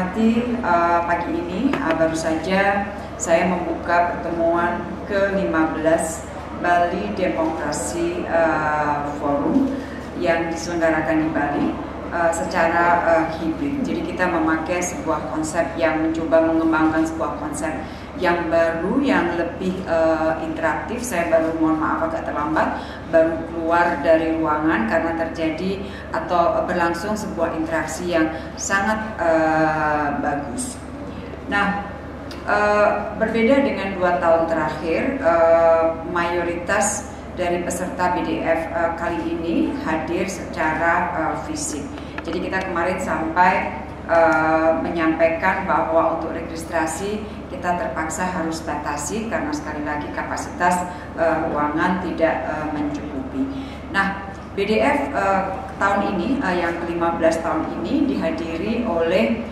hormati, pagi ini baru saja saya membuka pertemuan ke-15 Bali Demokrasi Forum yang diselenggarakan di Bali secara hibrid. Jadi kita memakai sebuah konsep yang mencoba mengembangkan sebuah konsep yang baru, yang lebih interaktif. Saya baru, mohon maaf agak terlambat, baru keluar dari ruangan karena terjadi atau berlangsung sebuah interaksi yang sangat bagus. Nah, berbeda dengan 2 tahun terakhir, mayoritas dari peserta BDF kali ini hadir secara fisik. Jadi kita kemarin sampai menyampaikan bahwa untuk registrasi kita terpaksa harus batasi karena sekali lagi kapasitas ruangan tidak mencukupi. Nah, BDF tahun ini yang ke-15 tahun ini dihadiri oleh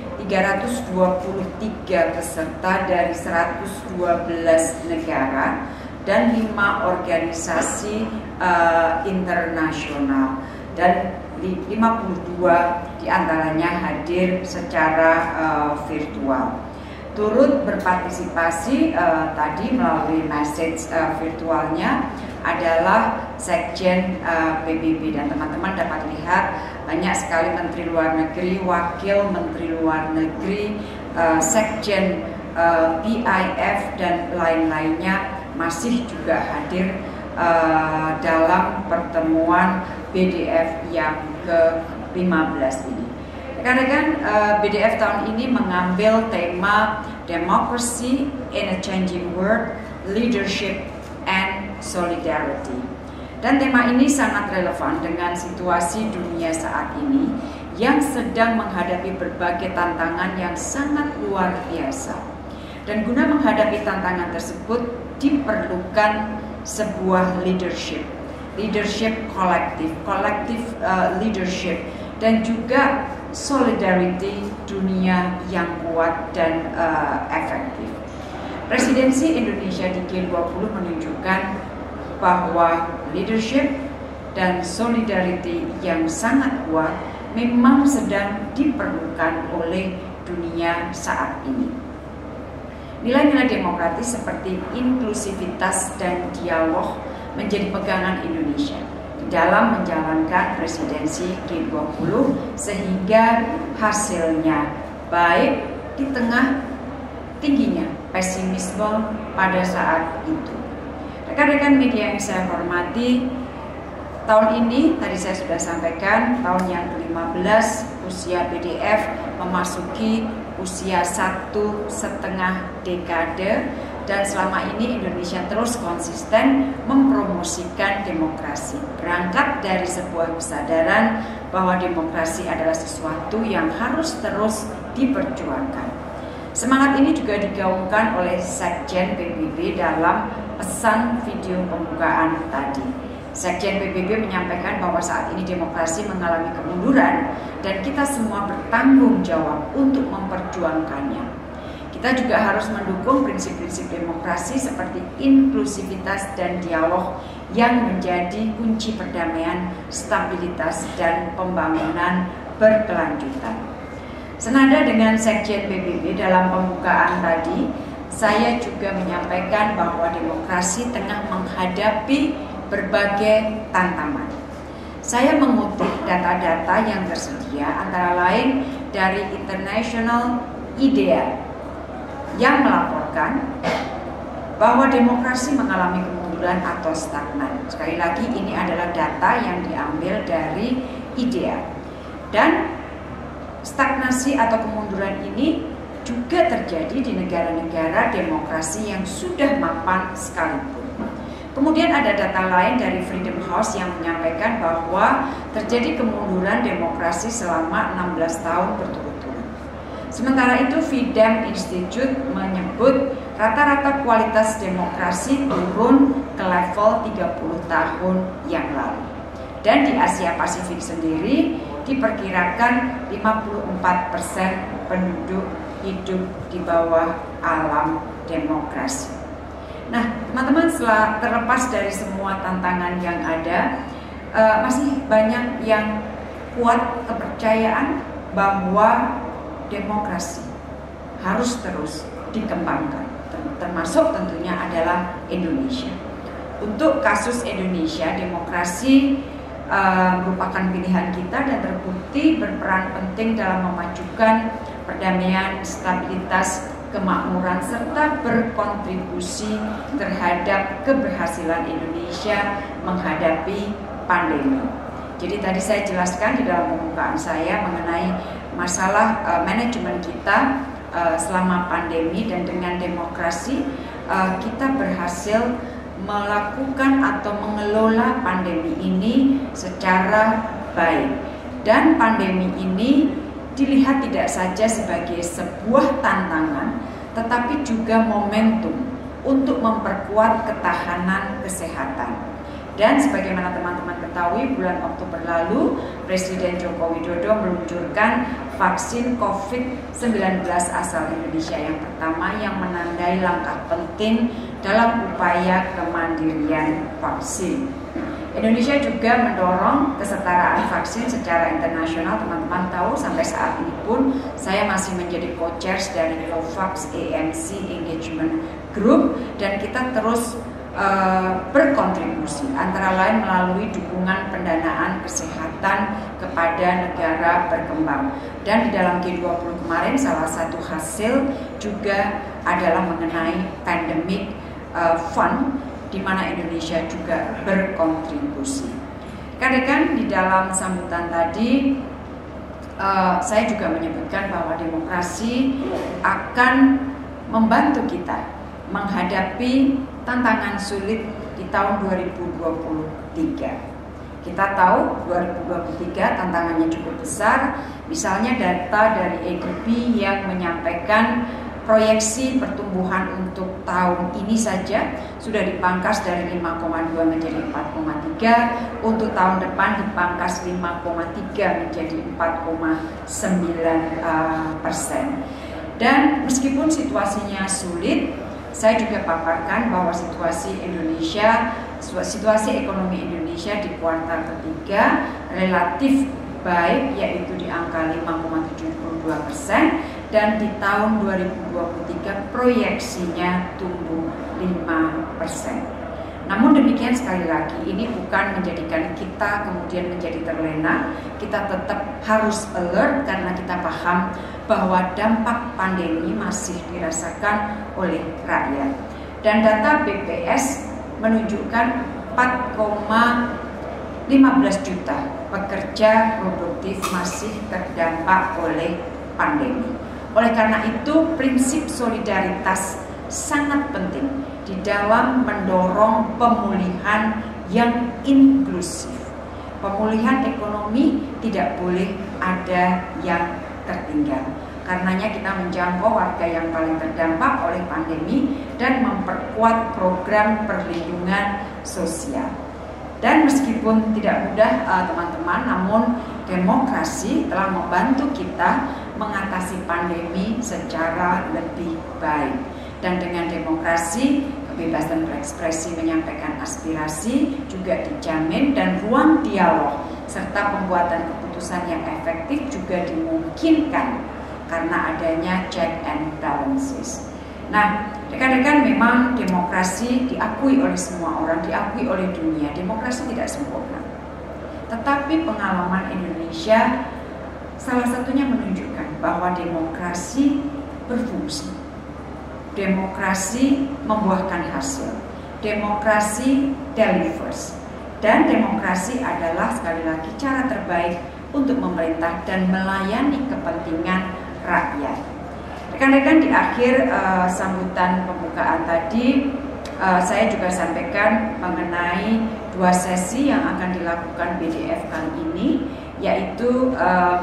323 peserta dari 112 negara dan 5 organisasi internasional, dan 52 diantaranya hadir secara virtual. Turut berpartisipasi tadi melalui message virtualnya adalah Sekjen PBB, dan teman-teman dapat lihat banyak sekali Menteri Luar Negeri, Wakil Menteri Luar Negeri, Sekjen PIF dan lain-lainnya masih juga hadir dalam pertemuan BDF yang ke-15 ini. Rekan-rekan, BDF tahun ini mengambil tema Democracy in a Changing World, Leadership and Solidarity. Dan tema ini sangat relevan dengan situasi dunia saat ini yang sedang menghadapi berbagai tantangan yang sangat luar biasa. Dan guna menghadapi tantangan tersebut diperlukan sebuah leadership kolektif, leadership, dan juga solidarity dunia yang kuat dan efektif. Presidensi Indonesia di G20 menunjukkan bahwa leadership dan solidarity yang sangat kuat memang sedang diperlukan oleh dunia saat ini. Nilai-nilai demokratis seperti inklusivitas dan dialog menjadi pegangan Indonesia dalam menjalankan presidensi G20 sehingga hasilnya baik di tengah tingginya pesimisme pada saat itu. Rekan-rekan media yang saya hormati, tahun ini tadi saya sudah sampaikan, tahun yang ke-15 usia BDF memasuki usia 1,5 dekade, dan selama ini Indonesia terus konsisten mempromosikan demokrasi. Berangkat dari sebuah kesadaran bahwa demokrasi adalah sesuatu yang harus terus diperjuangkan. Semangat ini juga digaungkan oleh Sekjen PBB dalam pesan video pembukaan tadi. Sekjen PBB menyampaikan bahwa saat ini demokrasi mengalami kemunduran dan kita semua bertanggung jawab untuk memperjuangkannya. Kita juga harus mendukung prinsip-prinsip demokrasi seperti inklusivitas dan dialog yang menjadi kunci perdamaian, stabilitas, dan pembangunan berkelanjutan. Senada dengan Sekjen PBB dalam pembukaan tadi, saya juga menyampaikan bahwa demokrasi tengah menghadapi berbagai tantangan. Saya mengutip data-data yang tersedia antara lain dari International IDEA yang melaporkan bahwa demokrasi mengalami kemunduran atau stagnan. Sekali lagi, ini adalah data yang diambil dari IDEA. Dan stagnasi atau kemunduran ini juga terjadi di negara-negara demokrasi yang sudah mapan sekalipun. Kemudian ada data lain dari Freedom House yang menyampaikan bahwa terjadi kemunduran demokrasi selama 16 tahun berturut-turut. Sementara itu, Freedom Institute menyebut rata-rata kualitas demokrasi turun ke level 30 tahun yang lalu. Dan di Asia Pasifik sendiri diperkirakan 54% penduduk hidup di bawah alam demokrasi. Nah, teman-teman, setelah terlepas dari semua tantangan yang ada, masih banyak yang kuat kepercayaan bahwa demokrasi harus terus dikembangkan, termasuk tentunya adalah Indonesia. Untuk kasus Indonesia, demokrasi merupakan pilihan kita dan terbukti berperan penting dalam memajukan perdamaian, stabilitas, kemakmuran, serta berkontribusi terhadap keberhasilan Indonesia menghadapi pandemi. Jadi tadi saya jelaskan di dalam pembukaan saya mengenai masalah manajemen kita selama pandemi, dan dengan demokrasi kita berhasil melakukan atau mengelola pandemi ini secara baik. Dan pandemi ini dilihat tidak saja sebagai sebuah tantangan, tetapi juga momentum untuk memperkuat ketahanan kesehatan. Dan sebagaimana teman-teman ketahui, bulan Oktober lalu Presiden Joko Widodo meluncurkan vaksin COVID-19 asal Indonesia yang pertama, yang menandai langkah penting dalam upaya kemandirian vaksin. Indonesia juga mendorong kesetaraan vaksin secara internasional. Teman-teman tahu sampai saat ini pun saya masih menjadi co-chairs dari COVAX AMC Engagement Group, dan kita terus berkontribusi antara lain melalui dukungan pendanaan kesehatan kepada negara berkembang. Dan di dalam G20 kemarin salah satu hasil juga adalah mengenai pandemic fund, di mana Indonesia juga berkontribusi. Rekan-rekan, di dalam sambutan tadi saya juga menyebutkan bahwa demokrasi akan membantu kita menghadapi tantangan sulit di tahun 2023. Kita tahu 2023 tantangannya cukup besar. Misalnya data dari ADB yang menyampaikan proyeksi pertumbuhan untuk tahun ini saja sudah dipangkas dari 5,2 menjadi 4,3, untuk tahun depan dipangkas 5,3 menjadi 4,9%. Dan meskipun situasinya sulit, saya juga paparkan bahwa situasi ekonomi Indonesia di kuartal ketiga relatif baik, yaitu di angka 5,72%, dan di tahun 2023 proyeksinya tumbuh 5%. Namun demikian, sekali lagi, ini bukan menjadikan kita kemudian menjadi terlena. Kita tetap harus alert karena kita paham bahwa dampak pandemi masih dirasakan oleh rakyat. Dan data BPS menunjukkan 4,15 juta pekerja produktif masih terdampak oleh pandemi. Oleh karena itu, prinsip solidaritas sangat penting di dalam mendorong pemulihan yang inklusif. Pemulihan ekonomi tidak boleh ada yang tertinggal. Karenanya kita menjangkau warga yang paling terdampak oleh pandemi dan memperkuat program perlindungan sosial. Dan meskipun tidak mudah teman-teman, namun demokrasi telah membantu kita mengatasi pandemi secara lebih baik. Dan dengan demokrasi, kebebasan berekspresi, menyampaikan aspirasi juga dijamin, dan ruang dialog serta pembuatan keputusan yang efektif juga dimungkinkan karena adanya check and balances. Nah, rekan-rekan, memang demokrasi diakui oleh semua orang, diakui oleh dunia. Demokrasi tidak sempurna, tetapi pengalaman Indonesia salah satunya menunjukkan bahwa demokrasi berfungsi. Demokrasi membuahkan hasil. Demokrasi delivers. Dan demokrasi adalah, sekali lagi, cara terbaik untuk memerintah dan melayani kepentingan rakyat. Rekan-rekan, di akhir sambutan pembukaan tadi, saya juga sampaikan mengenai 2 sesi yang akan dilakukan BDF kali ini, yaitu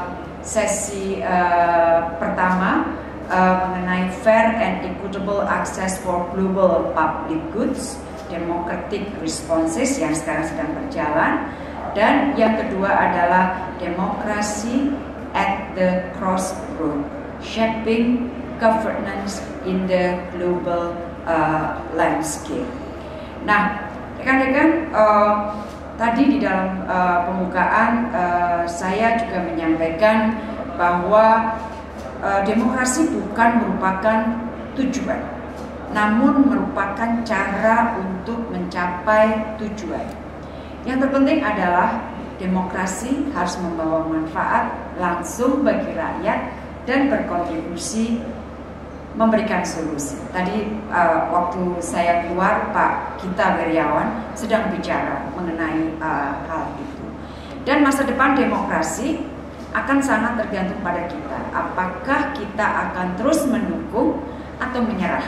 sesi pertama mengenai fair and equitable access for global public goods, democratic responses, yang sekarang sedang berjalan, dan yang kedua adalah demokrasi at the crossroad, shaping governance in the global landscape. Nah, rekan-rekan, tadi di dalam pembukaan saya juga menyampaikan bahwa demokrasi bukan merupakan tujuan, namun merupakan cara untuk mencapai tujuan. Yang terpenting adalah demokrasi harus membawa manfaat langsung bagi rakyat dan berkontribusi memberikan solusi. Tadi waktu saya keluar, Pak Gita Wirjawan sedang bicara mengenai hal itu. Dan masa depan demokrasi akan sangat tergantung pada kita. Apakah kita akan terus mendukung atau menyerah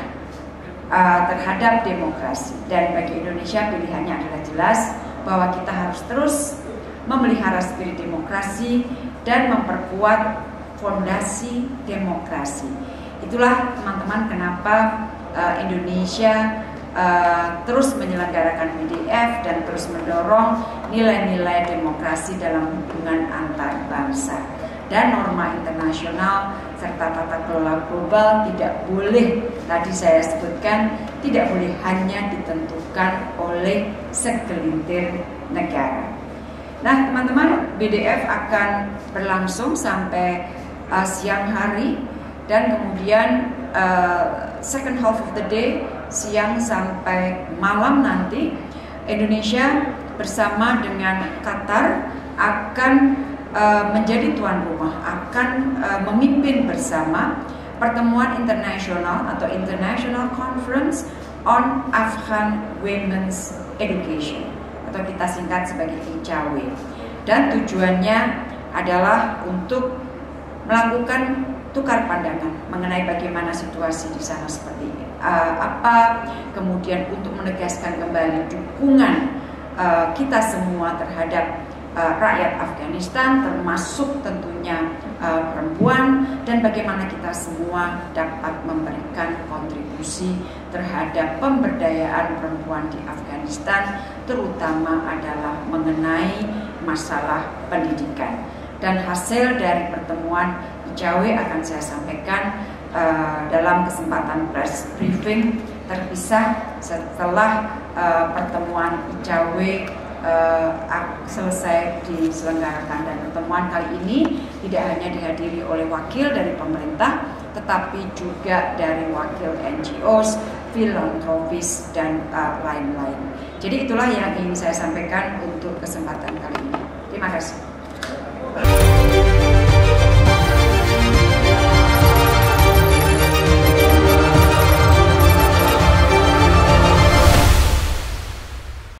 terhadap demokrasi. Dan bagi Indonesia pilihannya adalah jelas bahwa kita harus terus memelihara spirit demokrasi dan memperkuat fondasi demokrasi. Itulah teman-teman kenapa Indonesia terus menyelenggarakan BDF dan terus mendorong nilai-nilai demokrasi dalam hubungan antar bangsa. Dan norma internasional serta tata kelola global tidak boleh, tadi saya sebutkan, tidak boleh hanya ditentukan oleh segelintir negara. Nah teman-teman, BDF akan berlangsung sampai siang hari. Dan kemudian second half of the day, siang sampai malam nanti, Indonesia bersama dengan Qatar akan menjadi tuan rumah, akan memimpin bersama pertemuan internasional atau International Conference on Afghan Women's Education, atau kita singkat sebagai ICAW. Dan tujuannya adalah untuk melakukan tukar pandangan mengenai bagaimana situasi di sana seperti apa, kemudian untuk menegaskan kembali dukungan kita semua terhadap rakyat Afghanistan, termasuk tentunya perempuan, dan bagaimana kita semua dapat memberikan kontribusi terhadap pemberdayaan perempuan di Afghanistan, terutama adalah mengenai masalah pendidikan. Dan hasil dari pertemuan ICAW akan saya sampaikan dalam kesempatan press briefing terpisah setelah pertemuan ICAW selesai diselenggarakan. Dan pertemuan kali ini tidak hanya dihadiri oleh wakil dari pemerintah, tetapi juga dari wakil NGOs, filantropis, dan lain-lain. Jadi itulah yang ingin saya sampaikan untuk kesempatan kali ini. Terima kasih.